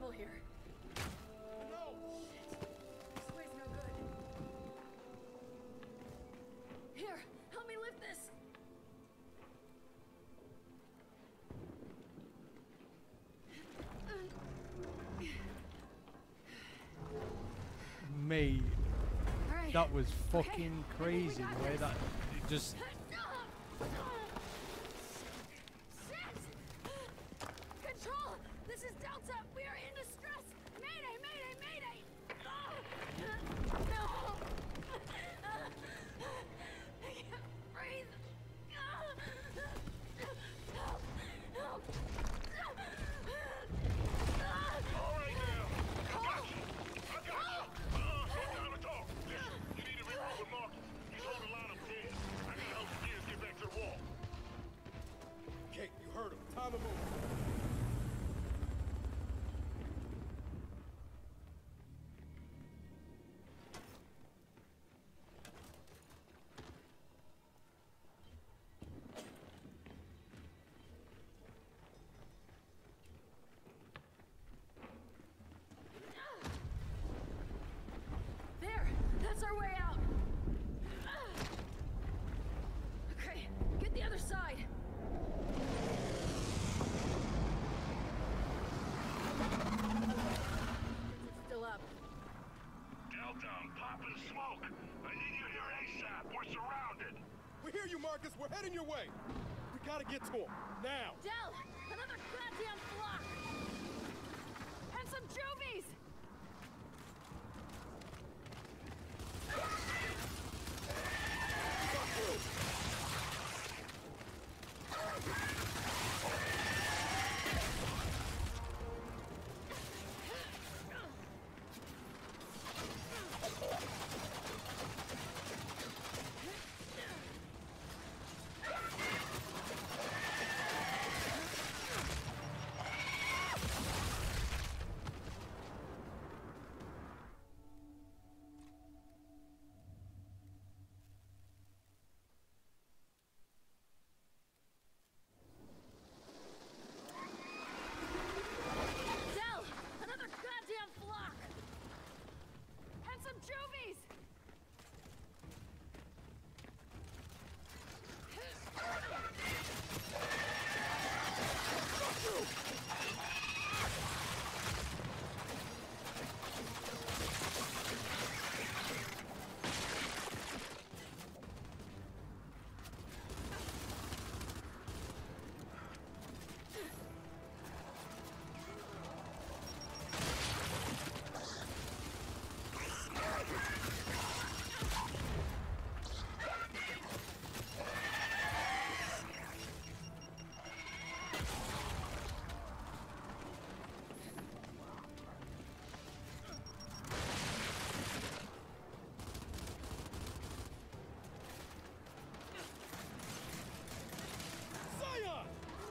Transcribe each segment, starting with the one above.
trouble here. No! Shit. This way's no good. Here, help me lift this. Mate, All right. that was Okay, fucking I think we crazy got the way this. that it just. Shit! Control! This is Delta! We are in distress! Mayday! Mayday! Mayday! No! I can't breathe! Help! Help! All right now. I got you. Slow down at all. Listen, you need to regroup with Marcus. He's holding line up dead. I need to help the gears get back to the wall. Kate, you heard him. Time to move. There! That's our way out! Okay, get the other side! It's still up. Delta, I'm popping smoke. I need you here ASAP. We're surrounded. We hear you, Marcus. We're heading your way. We gotta get to him. Now! Del! Another goddamn flock! And some juvies! Del! Another goddamn flock! And some juvies! Zion!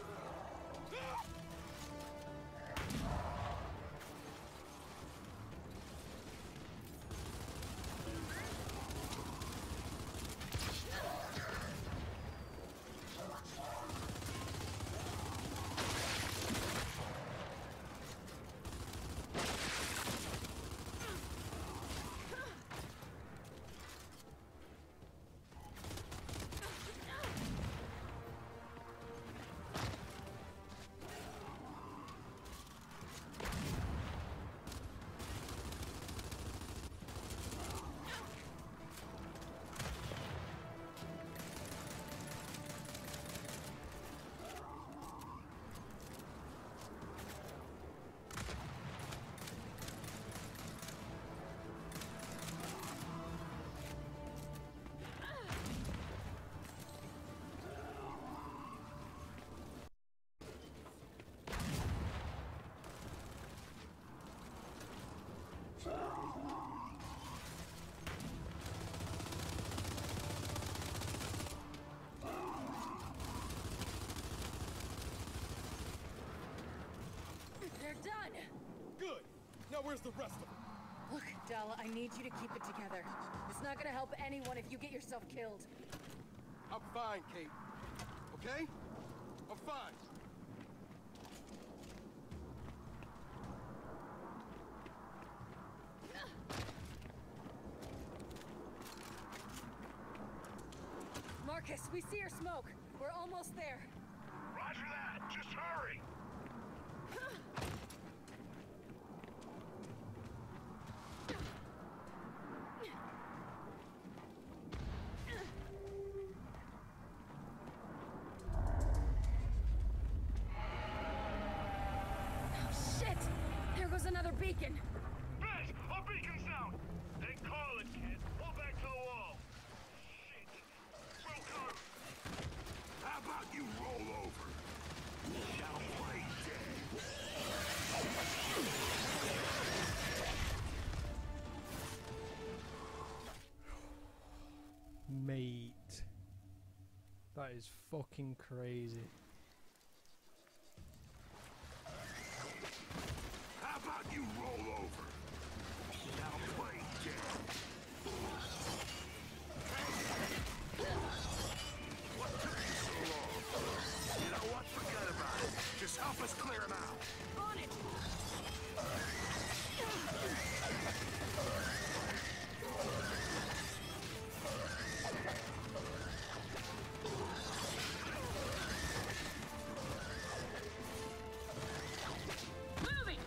They're done! Good. Now where's the rest of them? Look, Del, I need you to keep it together. It's not gonna help anyone if you get yourself killed. I'm fine, Kate. Okay? I'm fine. We see your smoke. We're almost there. Roger that. Just hurry. Oh, shit! There goes another beacon. Bess, our beacon's down. Then call it, kid. Pull back to the wall. Shit. Wilco. How about you roll over? Now play dead. Mate, that is fucking crazy. How about you roll over? Now play dead. What took you so long? You know what? Forget about it. Just help us clear him out. On it! Moving!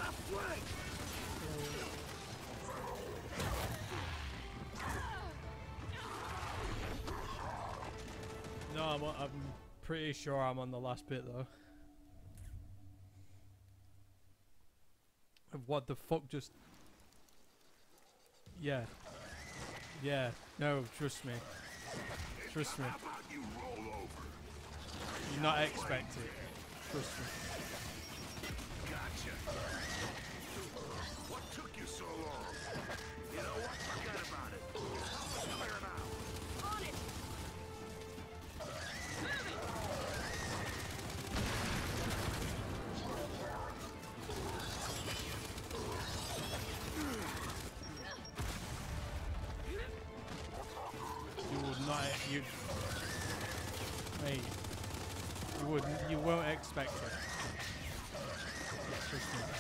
No, I'm pretty sure I'm on the last bit though. Of what the fuck just... Yeah. Yeah. No, trust me. Trust me. How about you roll over? You not expect it. Trust me. Gotcha. What took you so long? You know what? Forget about it. Clear it out. On it! You would not... You... Mate. You wouldn't... You won't expect it. Trust me.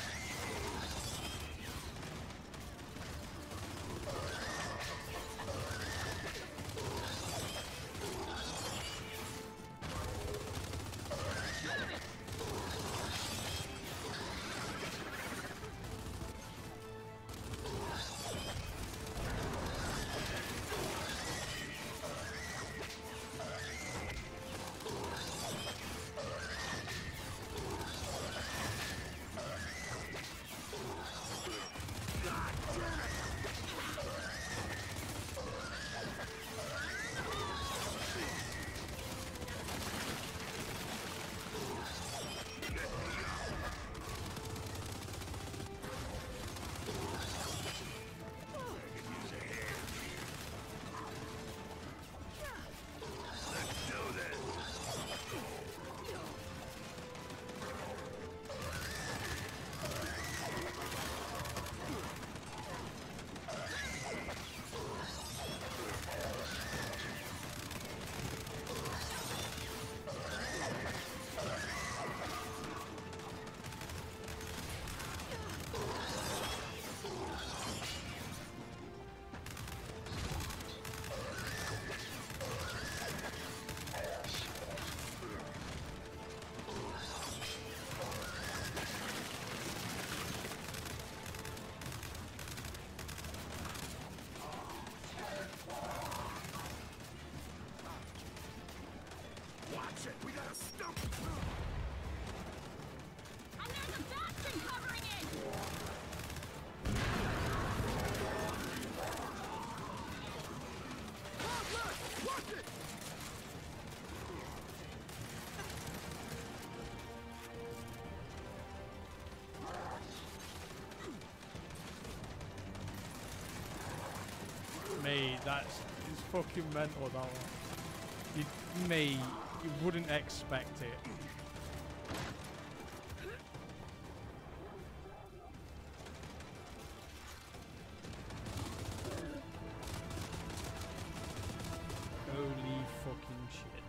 Watch it. We got a stump. And there's a bastion covering it! Watch it! Mate, that's... It's fucking mental, that one. Mate, you wouldn't expect it. Holy fucking shit.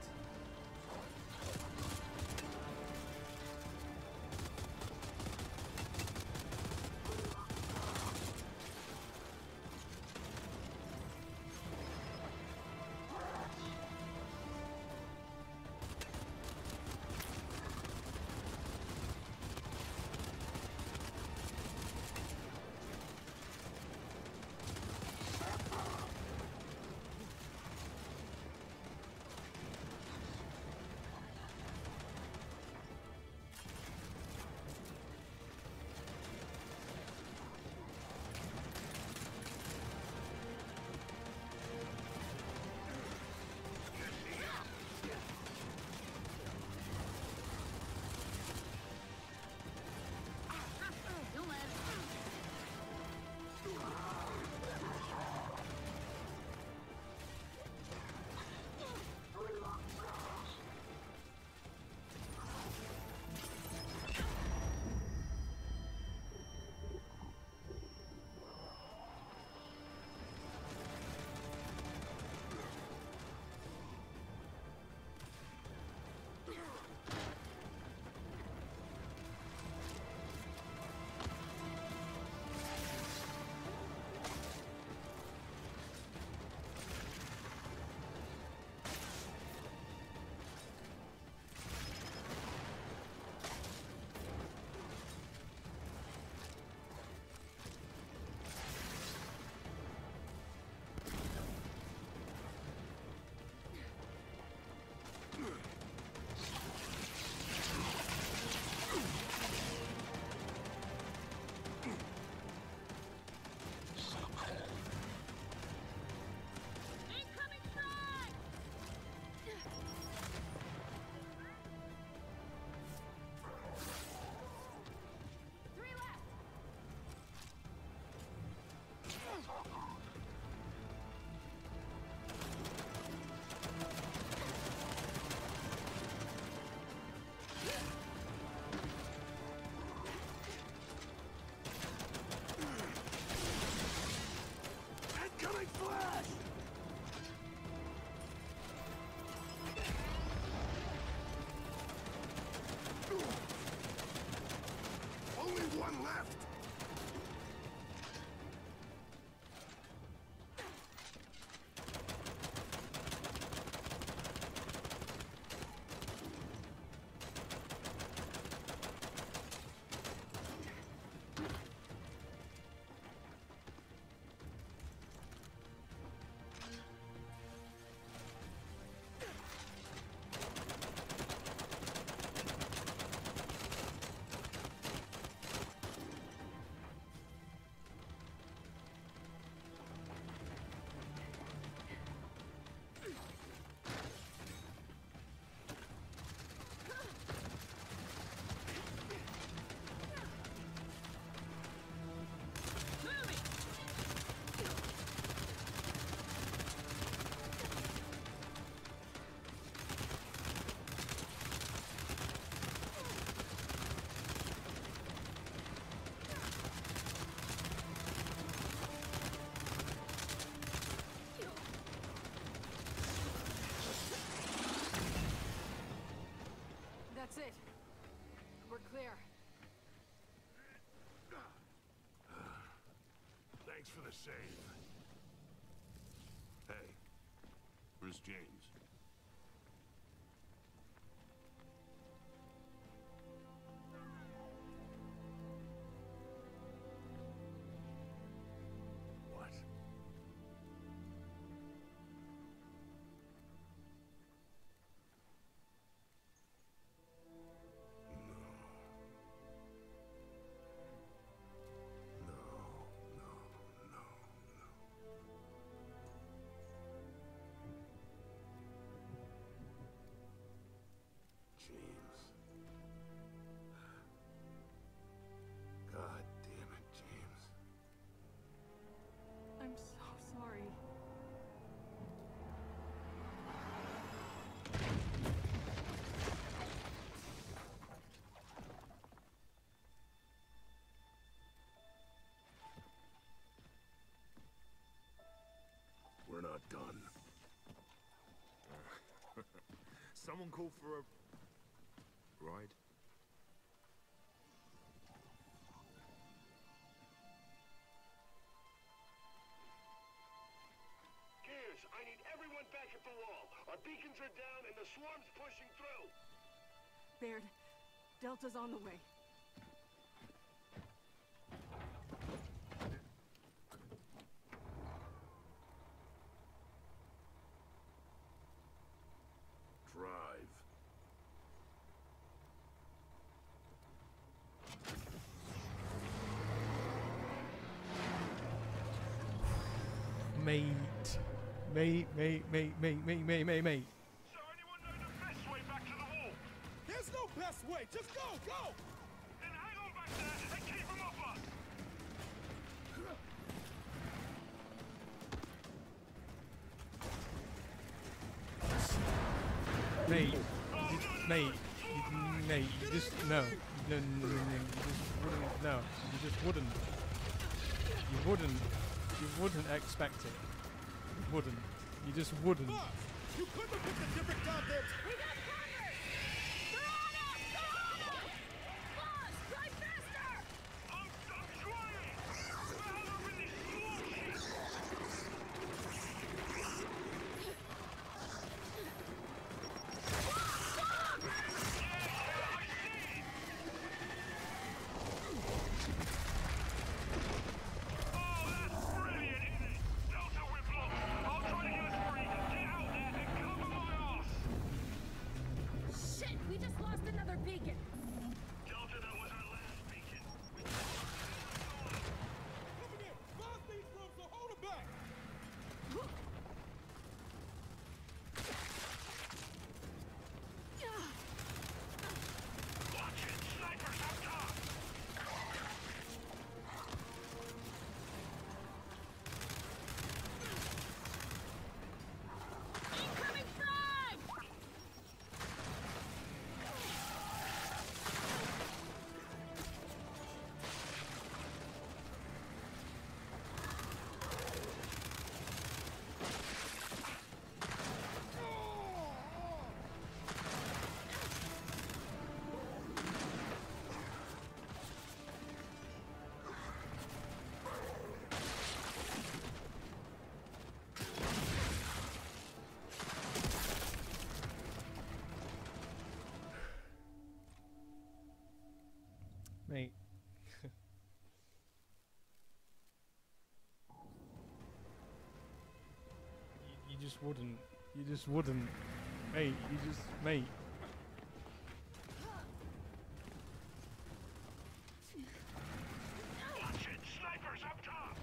Thanks for the save. Hey, where's James? What? James. God damn it, James. I'm so sorry. We're not done. Someone call for a ride? Gears, I need everyone back at the wall. Our beacons are down and the swarm's pushing through. Baird, Delta's on the way. Drive. Mate. Mate. So anyone know the best way back to the wall? There's no best way. Just go, go! Then hang on back there and keep them off us! Mate. Mate. Mate. You just no. No. You just wouldn't. You wouldn't. You wouldn't expect it. You wouldn't. You just wouldn't. Boss, you couldn't have picked a different goddamn... We got fire! They're on us! They're on us! Boss, drive faster! I'm trying! We're over this bullshit! Oh, that's brilliant, isn't it? Delta, we're blocked. I'll try to get us free. Get out there and cover my ass! Shit, we just lost another beacon. Delta, that was our last beacon. Coming in! Boss needs room, so hold him back! Watch it! Snipers up top! Incoming frag! Mate. You just wouldn't. You just wouldn't. Mate, you just... Mate. Watch it! Snipers up top!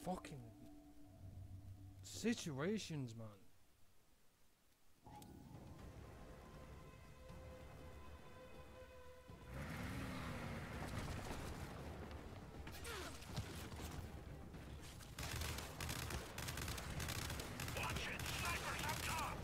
fucking situations, man. Watch it! Snipers up top!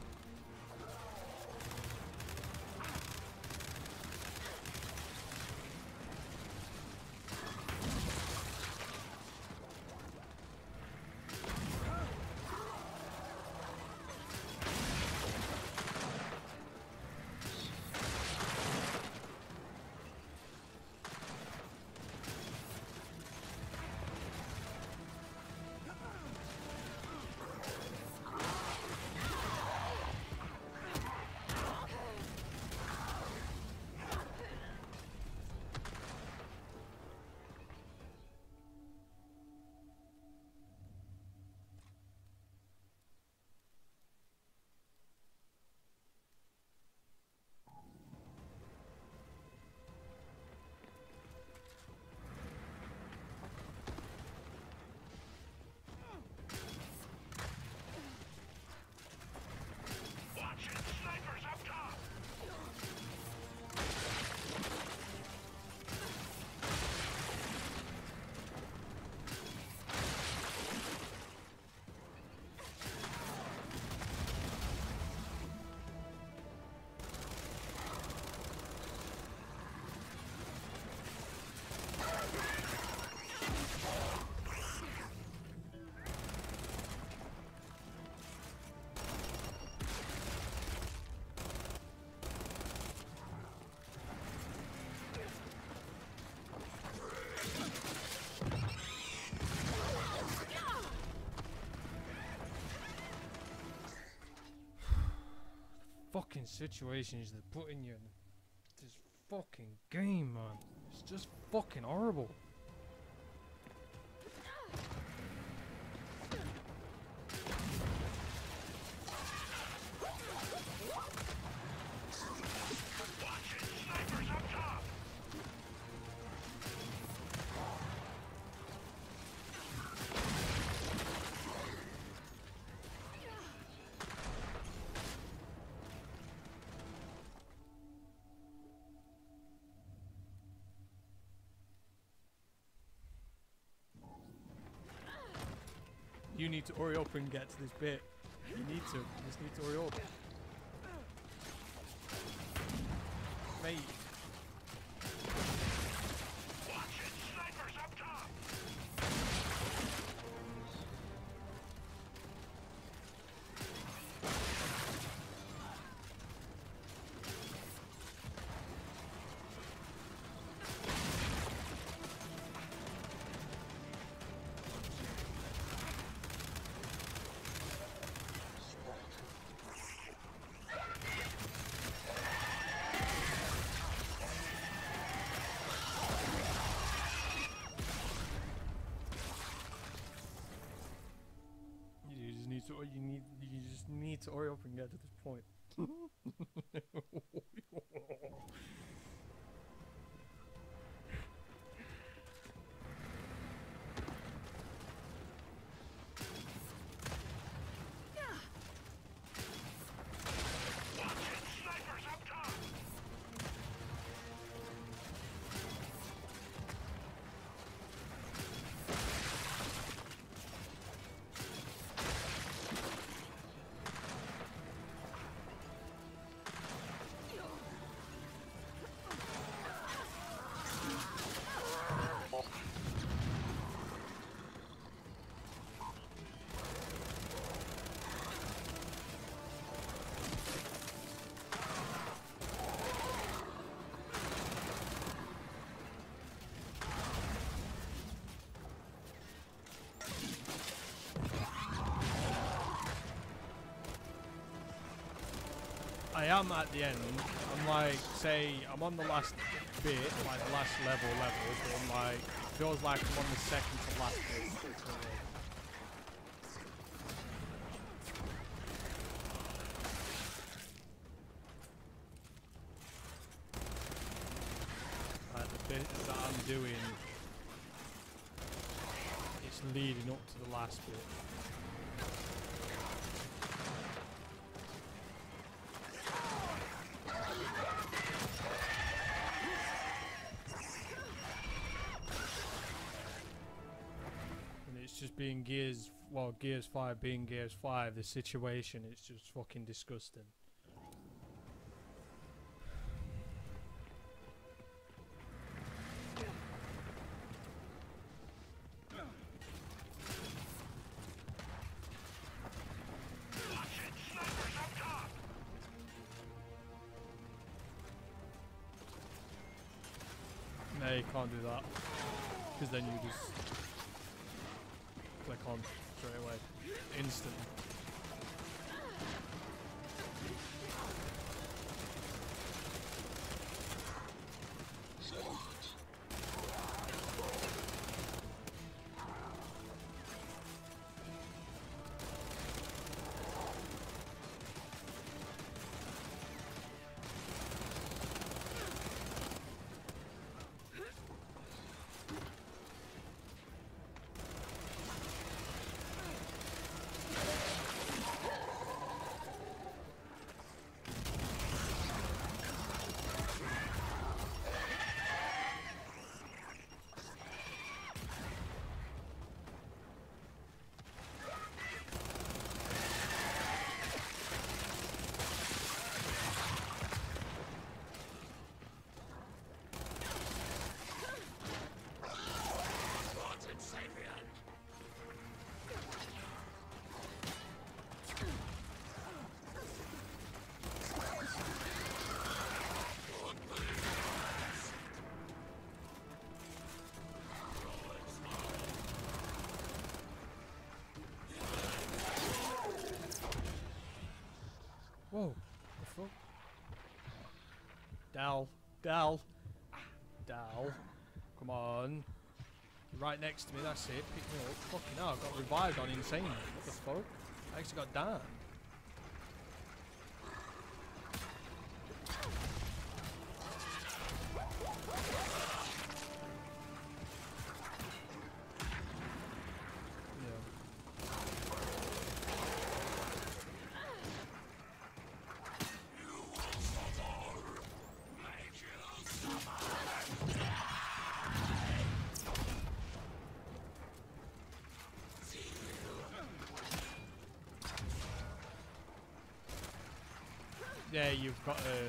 Watch it! Snipers up top! Fucking situations they're putting you in this fucking game, man. It's just fucking horrible. Watch it! Snipers up top! You need to hurry up and get to this bit. You need to. You just need to hurry up. Mate. Watch it! Snipers up top! You just need to hurry up and get to this point. Watch it! Snipers up top! I am at the end. I'm like, say, I'm on the last bit, like the last level, but I'm like, it feels like I'm on the second to last bit. Like the bit that I'm doing is it's leading up to the last bit. And it's just being Gears, well, Gears 5 being Gears 5, the situation is just fucking disgusting. No, you can't do that. Because then you just click on straight away. Instantly. Whoa, the fuck? Dal, Dal, Dal, come on. You're right next to me, that's it, pick me up. Fucking hell, I got revived on Insane. What the fuck? I actually got down. Yeah, you've got a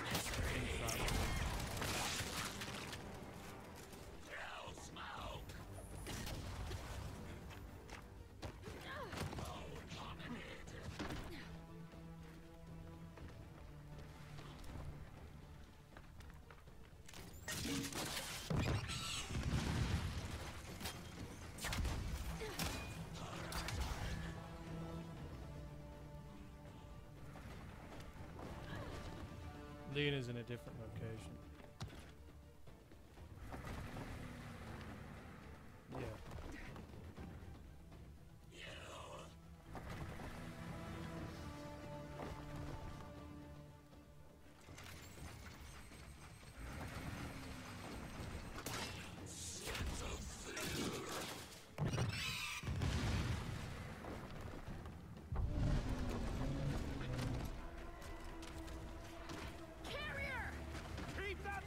Lena's in a different location. Yeah. Keep that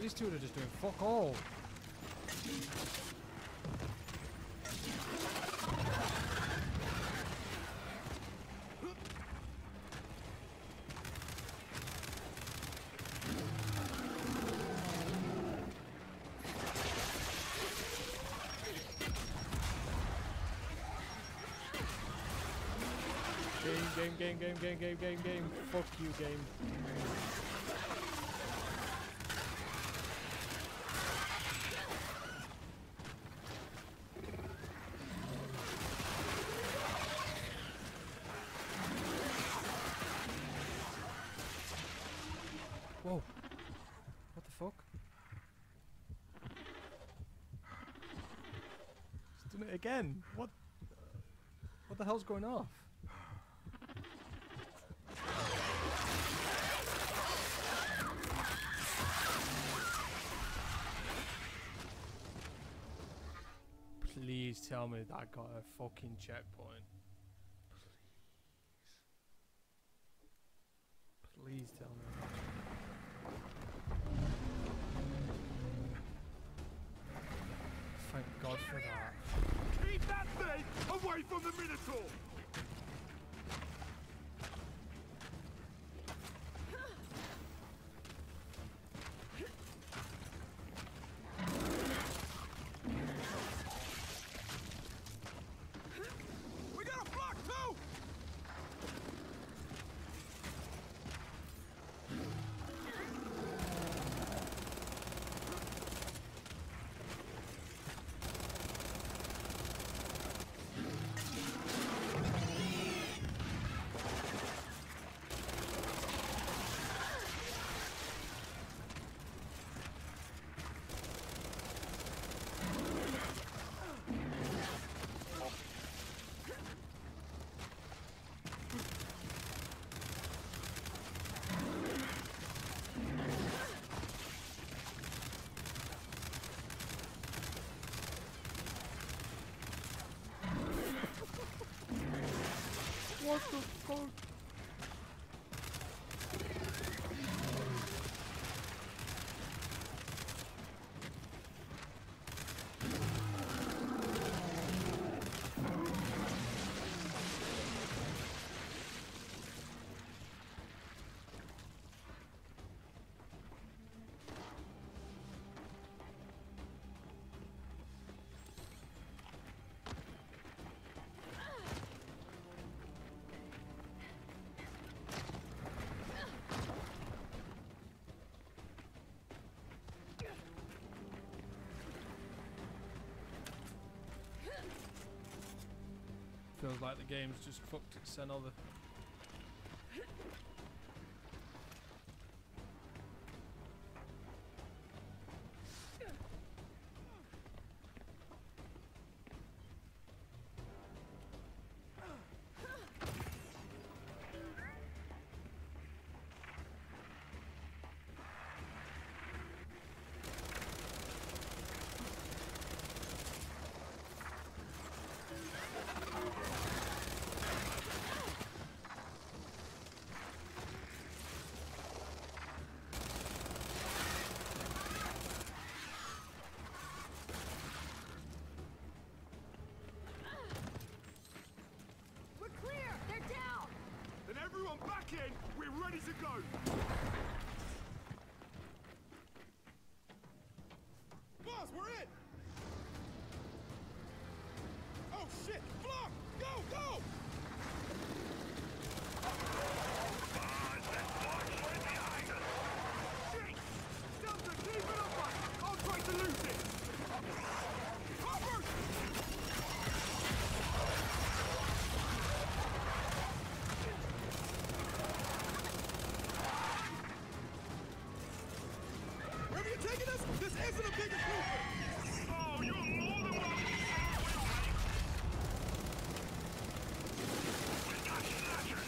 These two are just doing fuck all. Game. Fuck you, game. Whoa. What the fuck? It's doing it again. What the hell's going off? Please tell me that I got a fucking checkpoint. Please tell me. Thank God for that. Keep that thing away from the Minotaur! We got a block too! What the fuck? Feels like the game's just fucked its over. We're clear! They're down! Then everyone back in! We're ready to go! Boss, we're in! Oh shit! Flock! Go! Go! Shit! Delta, keep it up, mate! I'll try to lose it! Cover! Wherever you're taking us, this isn't a big improvement! Oh, you're more than welcome to we got snatchers!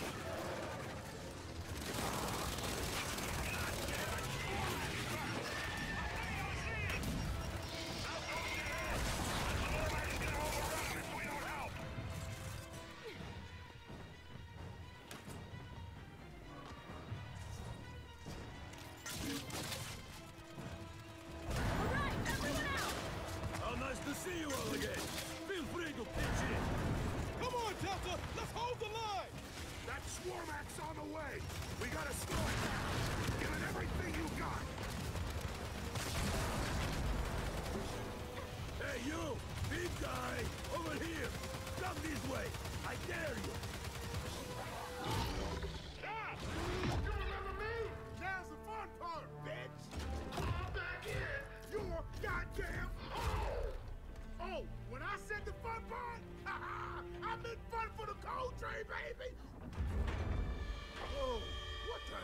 having fun for the coal train, baby! Oh, what the?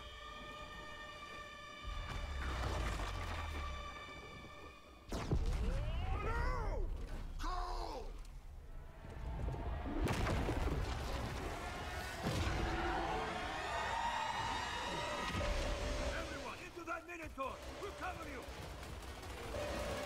Oh, no! Coal! Everyone, into that Minotaur! We'll cover you!